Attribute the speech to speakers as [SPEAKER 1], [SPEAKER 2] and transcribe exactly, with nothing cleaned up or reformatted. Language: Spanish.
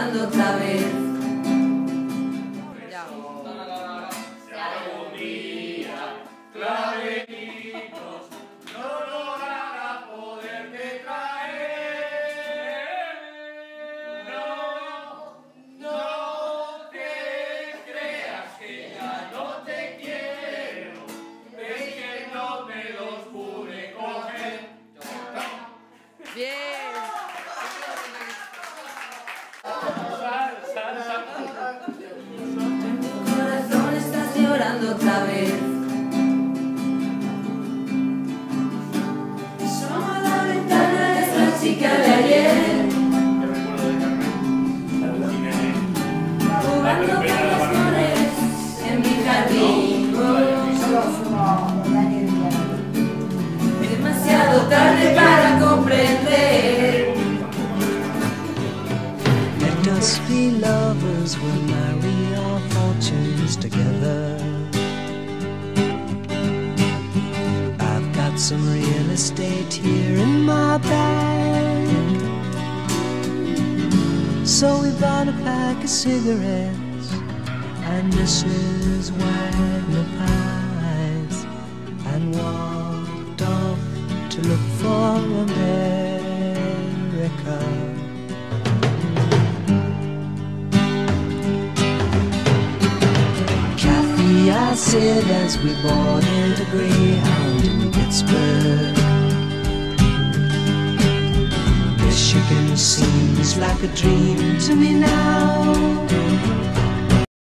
[SPEAKER 1] llorando otra vez.
[SPEAKER 2] Ya.
[SPEAKER 3] Si algún día clavelitos no logrará poderte traer, no, no te creas que ya no te quiero, es que no me los pude coger.
[SPEAKER 2] Bien.
[SPEAKER 1] En tu corazón estás llorando otra vez. Somos la ventana de esa chica de ayer, jugando con las flores en mi jardín. Demasiado tarde para comprender.
[SPEAKER 4] Let us be lovers, we'll marry our fortunes together. I've got some real estate here in my bag, so we bought a pack of cigarettes and Missus Wagner pies and walked off to look for America. Kathy, I said as we boarded a Greyhound in Pittsburgh, Michigan seems like a dream to me now.